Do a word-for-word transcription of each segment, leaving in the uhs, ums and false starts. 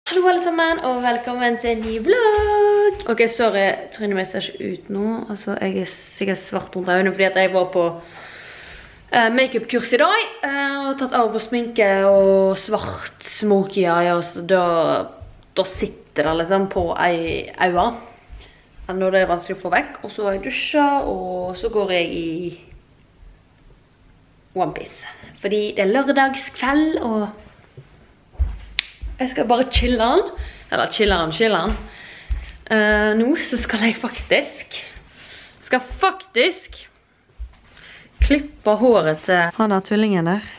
Hallo alle sammen, og velkommen til en ny vlogg. Ok, sorry, trynet mitt ser ikke ut nå. Altså, jeg er sikkert svart rundt øynene fordi at jeg var på uh, make-up-kurs i dag. Uh, og tatt av på sminke og svart smoky eye, og så da, da sitter det liksom på ei øye. Når det er vanskelig å få vekk. Og så har jeg dusjet, og så går jeg i One Piece. Fordi det er lørdagskveld, og jeg skal bare chille han, eller chille han, chille han. Uh, nå så skal jeg faktisk, skal faktisk klippe håret til han der tvillingen der.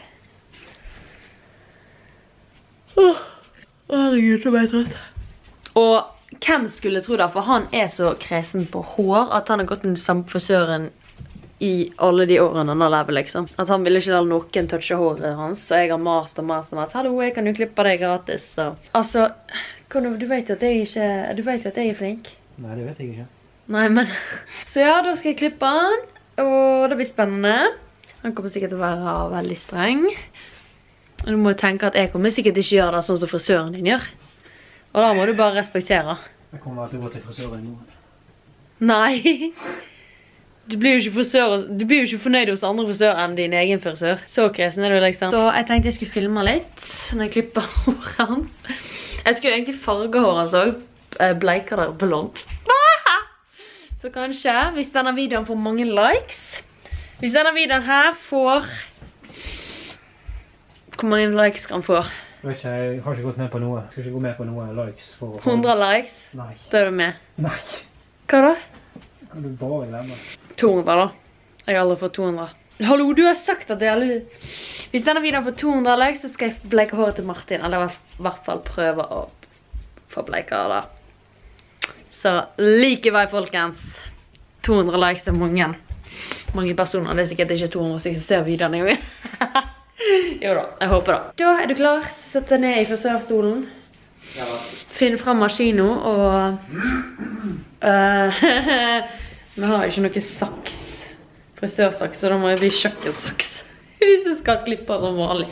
Åh, herregud, nå ble jeg trøtt. Og hvem skulle tro det, for han er så kresen på hår, at han har gått den samme frisøren i alle de årene han har levet, liksom. At han ville ikke la noen touche håret hans, så jeg har mast og mast og mast. Hallo, jeg kan jo klippe deg gratis, så. Altså, du, du vet jo at jeg ikke, du vet jo at jeg er flink. Nei, det vet jeg ikke. Nei, men. Så ja, da skal jeg klippe han, og det blir spennende. Han kommer sikkert til å være veldig streng. Og du må jo tenke at jeg kommer sikkert ikke gjøre det sånn som frisøren din gjør. Og da må du bare respektere. Jeg kommer til å gå til frisøren nå. Nei. Du blir jo ikke frisør, du blir jo ikke fornøyd hos andre frisør enn din egen frisør. Så kresen er du liksom. Så jeg tenkte jeg skulle filme litt når jeg klipper håret hans. Jeg skulle egentlig farge håret hans også. Bleiker der blond. Så kanskje, hvis denne videoen får mange likes. Hvis denne videoen her får... Hvor mange likes kan han få? Jeg vet ikke, jeg har ikke gått med på noe. Jeg skal ikke gå med på noe likes for... hundre likes? Nei. Da er du med. Nei. Hva da? Kan du bare glemme? to hundre da. Jeg har aldri fått to hundre. Hallo, du har sagt at jeg aldri... Hvis denne videoen får to hundre likes, så skal jeg bleike håret til Martin. Eller i hvert fall prøve å få bleike det. Så likevel, folkens. to hundre likes er mange. Mange personer. Det er sikkert ikke to hundre som ser videoen en gang. Jo da, jeg håper da. Da er du klar. Sett deg ned i frisørstolen. Ja da. Finn frem maskino og... Uh, vi har ikke noe saks, frisørsaks, så da må jeg bli kjøkkensaks hvis jeg skal klippe som vanlig.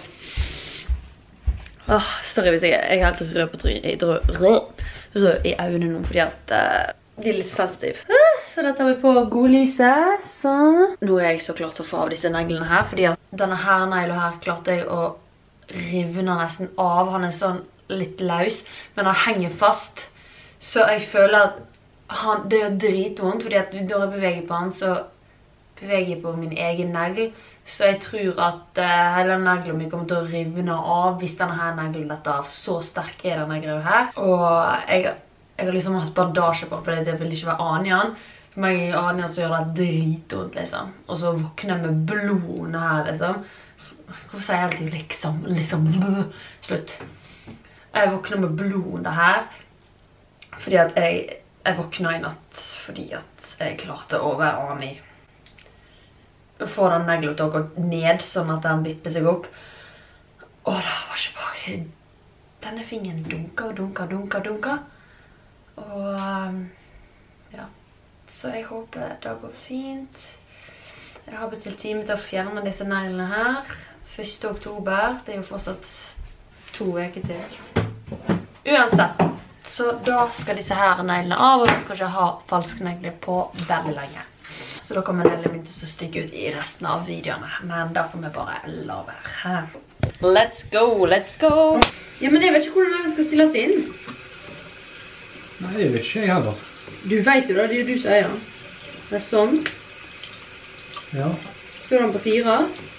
Åh, sorry hvis jeg, jeg er helt rød på trynet, rød, rød, rød i øynene nå, fordi at uh, de er litt sensitive. Uh, så da tar vi på godlyset, så. Nå er jeg så klar til å få av disse neglene her, fordi at denne her neglen her klarte jeg å rivne nesten av. Han er sånn litt løs, men han henger fast, så jeg føler at Han, det gjør dritvondt, fordi at når jeg beveger på han, så beveger jeg på min egen negl. Så jeg tror at uh, hele neglen min kommer til å rivne av hvis denne her neglen detter av. Så sterk er denne greia her. Og jeg, jeg har liksom hatt bandasje på, for det vil ikke være Anian. For meg i Anian så gjør det dritvondt, liksom. Og så våkner jeg med blodene her, liksom. Hvorfor sier jeg alltid liksom, liksom, slutt. Jeg våkner med blodene her, fordi at jeg... Jeg våkna i natt fordi at jeg klarte å være anig. Få den neglen til å gå ned, sånn at den vipper seg opp. Åh, det var ikke bare... Denne fingeren dunker og dunker og dunker og dunker. Og, um, ja. Så jeg håper det går fint. Jeg har bestilt time til å fjerne disse neglene her. første oktober. Det er jo fortsatt to uker til. Uansett. Så da skal disse her neglene av, og da skal jeg ikke ha falsk negler på veldig lenge. Så da kommer neglene min til å stikke ut i resten av videoene. Men da får vi bare la være. Let's go, let's go! Ja, men jeg vet ikke hvordan den skal stilles inn. Nei, det vet ikke jeg heller. Du vet jo da, det er jo du som eier den. Det er sånn. Ja. Skal den på fire?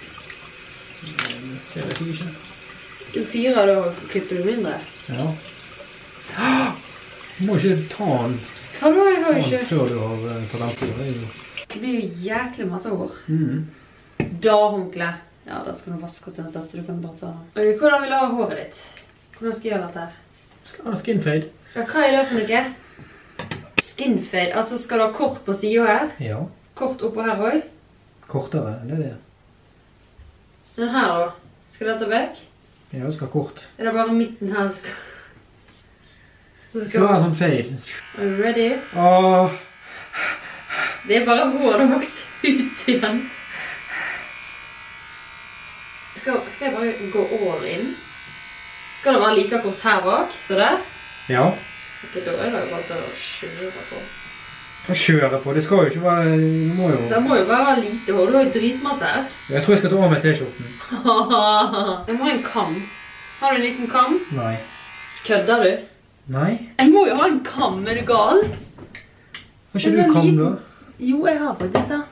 Det vet jeg ikke. Du fire, da klipper du mindre. Ja. Du må ikke ta den. Hva da? Jeg har jo ikke... Før du har på den tiden. Det blir jo jæklig masse hår. Mm. Da, honkle. Ja, da skal du vaske til uansett, så du kan bare ta den. Ok, hvordan vil du ha håret ditt? Hvordan skal jeg gjøre dette her? Skal ha skinfade. Ja, hva er det for noe? Skinfade, altså skal du ha kort på siden her? Ja. Kort oppå her også? Kortere, det er det. Den her da? Skal dette vekk? Ja, det skal ha kort. Er det bare midten her som skal... Det skal være sånn fade. Are you ready? Åh. Det er bare hår å vokse ut igjen. Skal, skal jeg bare gå all in? Skal det være like kort her bak, så det? Ja. Ok, da er det jo bare til å kjøre på. Å kjøre på, det skal jo ikke være... Det må jo... Det må jo bare være lite hår, du har jo dritmasse her. Jeg tror jeg skal ta av meg t-skjorten. Jeg må ha en kam. Har du en liten kam? Nei. Kødder du? Nei. Jeg må jo ha en kam, er du gal? Har ikke du kam da? Jo, jeg har faktisk det.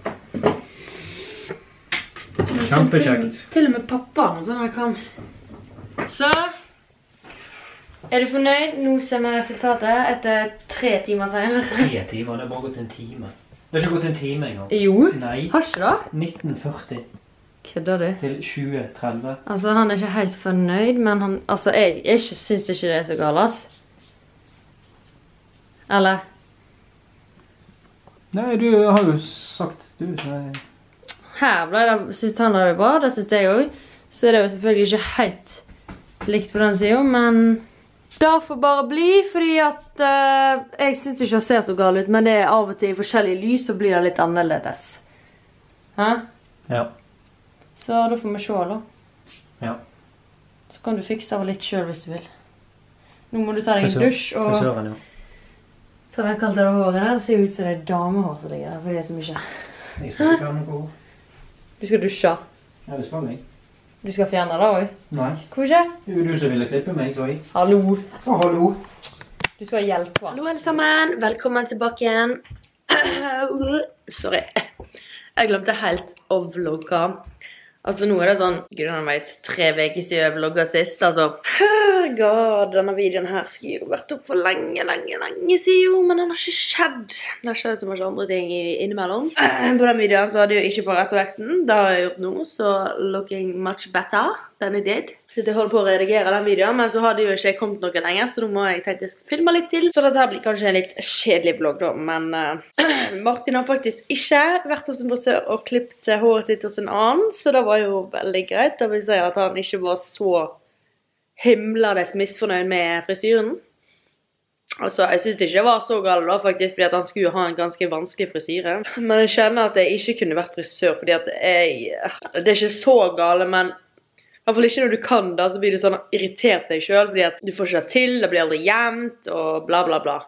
Kjempekjekt. Til og med pappa har noen sånn her kam. Så, er du fornøyd? Nå ser vi resultatet etter tre timer senere. Tre timer? Det har bare gått en time. Det har ikke gått en time engang. Jo, Nei. Har ikke det? nitten førti. Kødder du? Til tjue tretti. Altså, han er ikke helt fornøyd, men han... Altså, jeg, jeg synes ikke det er så galt, ass. Eller? Nei, du har jo sagt... Du, så... Her ble det, synes han det var bra, det synes jeg også. Så det er jo selvfølgelig ikke helt likt på den siden, men... Det får bare bli, fordi at... Uh, jeg synes det ikke ser så galt ut, men det er av og til i forskjellige lys, så blir det litt annerledes. Hæ? Ja. Så da får vi se da. Ja. Så kan du fikse av litt selv hvis du vil. Nå må du ta deg en dusj og... Frisøren, ja. Så har jeg kalt det håret der. Det ser ut som det er damehår som ligger der, for det er så mye. Jeg skal ikke ha noe hår. Du skal dusje. Ja, det skal jeg. Du skal fjerne det også? Nei. Hvorfor ikke? Det er jo du som ville klippe meg, så jeg. Hallo. Å, hallo. Du skal hjelpe. Hallo alle sammen. Velkommen tilbake igjen. Sorry. Jeg glemte helt å vlogge. Altså nå er det sånn, gud han vet, tre veker siden jeg vlogget sist, altså. God, denne videoen her skulle jo vært opp for lenge, lenge, lenge siden, men den har ikke skjedd. Det har skjedd så mye andre ting innimellom. På den videoen så hadde jeg jo ikke på rettveksten, det har jeg gjort nå, så looking much better than I did. Så jeg holder på å redigere den videoen, men så hadde jo ikke jeg kommet noe lenger, så nå må jeg tenke jeg skal filme litt til. Så dette her blir kanskje en litt kjedelig vlogg da, men uh, Martin har faktisk ikke vært hos en frisør og klippet håret sitt hos en annen, så det var jo veldig greit. Det vil si at han ikke var så himlades misfornøyd med frisyren. Altså, jeg synes det ikke var så galt da, faktisk, fordi at han skulle ha en ganske vanskelig frisyre. Men jeg kjenner at jeg ikke kunne vært frisør, fordi at jeg... Det er ikke så galt, men... I hvert fall ikke når du kan da, så blir du sånn irritert deg selv, fordi at du får ikke det til, det blir aldri jevnt, og bla bla bla.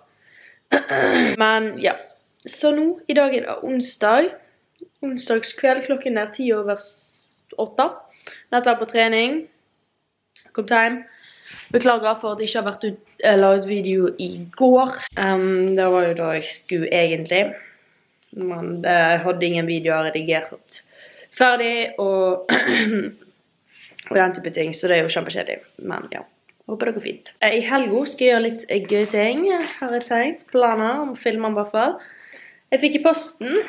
Men ja, så nå, i dag er det onsdag. Onsdagskveld, klokken er ti over åtte. Dette er på trening. Kom hjem. Beklager for at jeg ikke har vært ut, eh, la ut video i går. Um, det var jo da jeg skulle egentlig. Men jeg hadde ingen videoer redigert ferdig, og... og den type ting, så det er jo kjempekjedelig. Men ja, håper det går fint. I helgen skal jeg gjøre litt gøy ting, har jeg tenkt. Planer om filmen i hvert fall. Jeg fikk i posten.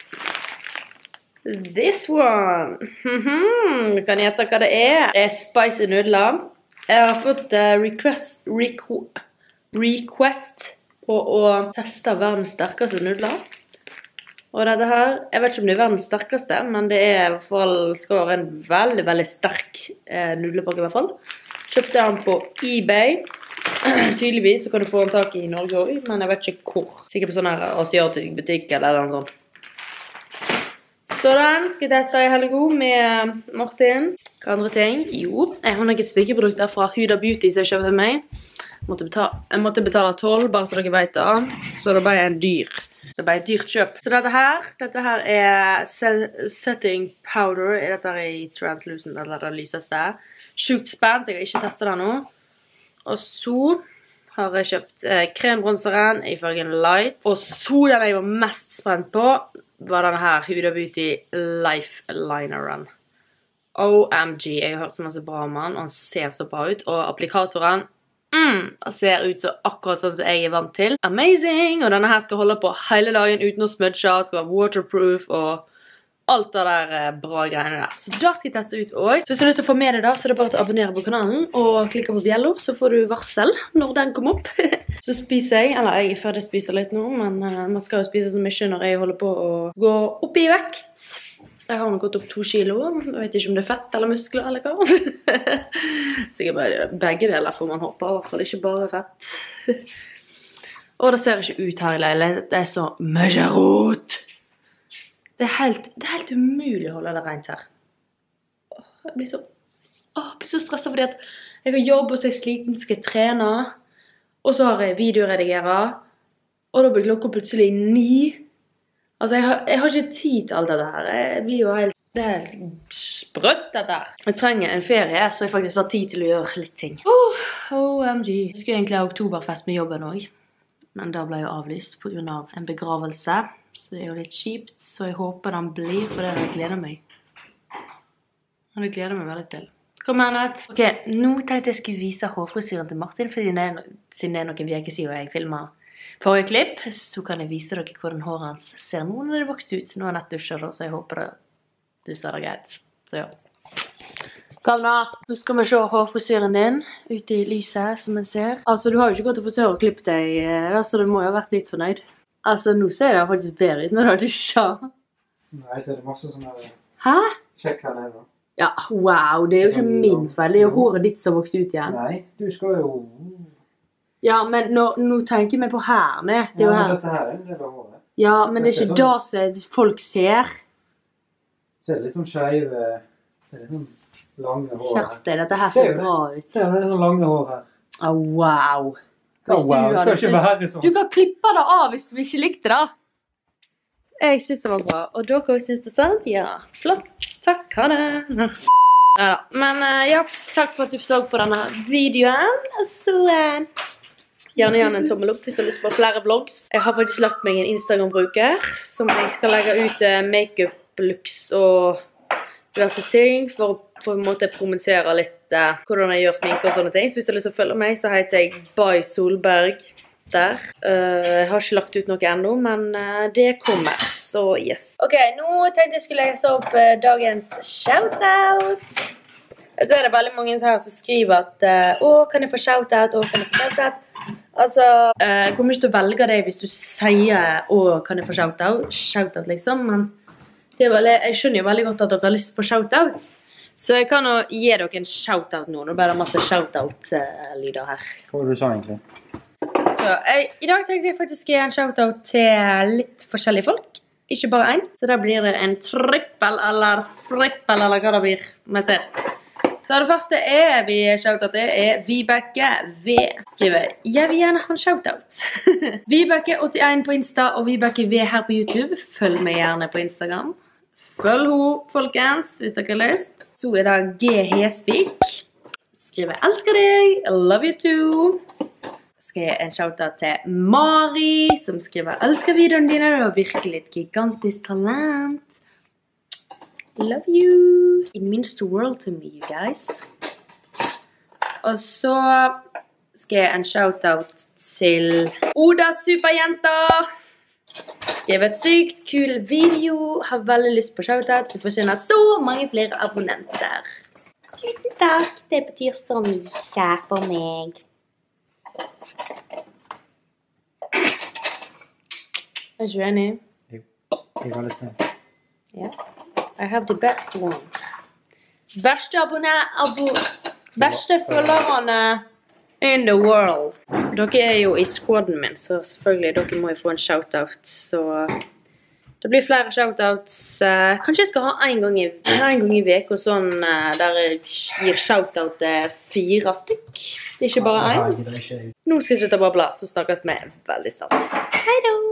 This one. Du kan gjette hva det er. Det er spicy nudler. Jeg har fått uh, request, requ request på å teste verdens sterkeste nudler. Og dette her, jeg vet ikke om det er verdens sterkeste, men det er i hvert fall, skal være en veldig, veldig sterk eh, nudlepakke i hvert fall. Kjøpte den på eBay. Tydeligvis så kan du få den tak i Norge også, men jeg vet ikke hvor. Sikkert på sånn her asiatisk butikk eller noe sånt. Så den skal jeg teste i helgen med Martin. Hva andre ting? Jo, jeg har noen spikkeprodukter fra Huda Beauty som jeg kjøpte meg. Jeg måtte betale, jeg måtte betale tolv, bare så dere vet det. Så det ble en dyr. Det ble et dyrt kjøp. Så dette her, dette her er setting powder. Dette er i translucent, eller det lyseste. Sjukt spent, jeg har ikke testet det nå. Og så har jeg kjøpt eh, krembronzeren i fargen light. Og så den jeg var mest spent på, var denne her Huda Beauty Life Lineren. O M G, jeg har hørt så masse bra om den, og han ser så bra ut. Og applikatoren, mm, den ser ut så akkurat sånn som jeg er vant til. Amazing! Og denne her skal holde på hele dagen uten å smudge, skal være waterproof og alt det der eh, bra greiene der. Så da skal jeg teste ut også. Så hvis du har lyst til å få med deg da, så er det bare til å abonnere på kanalen og klikke på bjello, så får du varsel når den kommer opp. Så spiser jeg, eller jeg er ferdig å spise litt nå, men uh, man skal jo spise så mye når jeg holder på å gå opp i vekt. Jeg har nå gått opp to kilo, jeg vet ikke om det er fett eller muskler eller hva. Sikkert bare begge deler får man håpe, i hvert fall ikke bare fett. Og det ser ikke ut her i leilighet, det er så mye rot. Det er, helt, det er helt umulig å holde det rent her. Jeg blir så, åh, jeg blir så stresset fordi at Jeg har jobb, og så er jeg sliten, så skal jeg trene. Og så har jeg videoredigere. Og da blir klokka plutselig ni. Altså, jeg har, jeg har ikke tid til alt dette her. Jeg blir jo helt, det er helt sprøtt dette her. Jeg trenger en ferie, så jeg faktisk har tid til å gjøre litt ting. Oh, O M G. Jeg skulle egentlig ha oktoberfest med jobben også. Men da ble jeg avlyst på grunn av en begravelse. Så det er jo litt kjipt, så jeg håper den blir, for det jeg gleder meg. Og det gleder meg veldig til. Kom her, Nett. Ok, nå tenkte jeg skulle vise hårfrisyren til Martin, for siden det er noen veker siden jeg filmer forrige klipp, så kan jeg vise dere hvordan håret hans ser nå når det vokste ut. Nå har Nett dusjer da, så jeg håper det du ser det greit. Så ja. Kom da. Nå skal vi se hårfrisyren din ute i lyset, som jeg ser. Altså, du har jo ikke gått til frisør og klippet deg, så du må jo ha vært litt fornøyd. Altså, nå ser det faktisk bedre ut når du har dusjet. Nei, så er det masse sånne... Hæ? Sjekk her nede. Ja, wow, det er jo ikke min feil. Det er jo håret ditt som har vokst ut igjen. Nei, du skal jo... Ja, men nå, nå tenker vi på her med. Det er jo ja, her. men dette her er en del av håret. Ja, men det er ikke da som folk ser. Så er det litt sånn skeive... Det er litt sånn lange hår her. Kjerte, dette her ser bra ut. Se, det er sånn lange hår her. Ah, wow. Oh, wow, det skal ikke være sånn. Du kan klippe det av hvis du ikke likte det. Jeg synes det var bra. Og dere synes det sant? Ja, flott. Takk, ha det. Ja, men ja, takk for at du så på denne videoen. Så gjerne gjerne en tommel opp hvis du har lyst på flere vlogs. Jeg har faktisk lagt meg en Instagram-bruker som jeg skal legge ut make-up-looks og diverse ting for å på en måte promotere litt uh, hvordan jeg gjør sminke og sånne ting. Så hvis du har lyst til å følge meg, så heter jeg By Solberg der. Uh, jeg har ikke lagt ut noe enda, men uh, det kommer. Så yes. Ok, nå tenkte jeg skulle lese opp uh, dagens shoutout. Så er det veldig mange her som skriver at uh, Å, kan jeg få shoutout? Å, kan jeg få shoutout? Altså, uh, jeg kommer ikke til å velge det hvis du sier Å, kan jeg få shoutout? Shoutout liksom, men det er veldig, jeg skjønner jo veldig godt at dere har lyst på shoutouts. Så jeg kan jo gi dere en shoutout nå. Nå ble det masse shoutout-lyder her. Hva var det du sa egentlig? Så jeg, i dag tenkte jeg faktisk gi en shoutout til litt forskjellige folk. Ikke bare en. Så da blir det en trippel eller frippel eller hva det blir. Må jeg se. Så det første er vi shoutout til er Vibeke V. Skriver, jeg vil gjerne ha en shoutout. Vibeke åttien på Insta og Vibeke V her på YouTube. Følg meg gjerne på Instagram. Følg ho, folkens, hvis dere har lyst. Så er det G. Hesvik. Skriver, elsker deg, I love you too. Skal jeg en shoutout til Mari, som skriver, elsker videoene dine, du har virkelig et gigantisk talent. Love you. It means the world to me, you guys. Og så skal jeg en shoutout til Oda Superjenta. Skriver sykt kul video, har veldig lyst på shoutout, du fortjener så mange flere abonnenter. Tusen takk, det betyr så mye for meg. Er du enig? Jo, jeg har lyst til. Ja, I have the best one. Beste abonner, abo, beste følgerne in the world. Dere er jo i squaden min, så selvfølgelig dere må jo få en shoutout. Så det blir flere shoutouts. Kanskje jeg skal ha en gang i, en gang i vek, og sånn der jeg gir shoutout til fire stykk. Det er ikke bare en. Nå skal jeg slutte å bable, så snakkes vi veldig snart. Hei da!